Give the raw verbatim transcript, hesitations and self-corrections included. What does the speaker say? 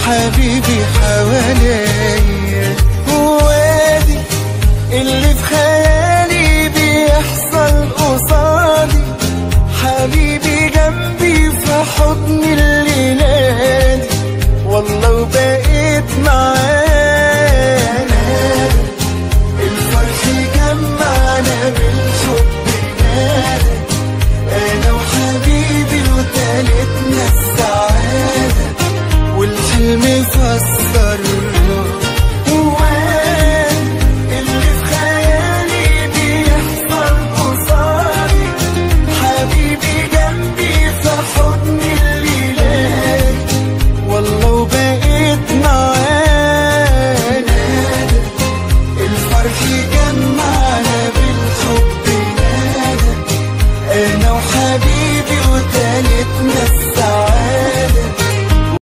حبيبي حواليا، وادي اللي في خيالي بيحصل قصادي، حبيبي جنبي في حضن اللي نادي، والله وبقيت معانا، الفرح جمعنا بالحب نادى، انا وحبيبي وتالتنا السعادة، والحلم فسر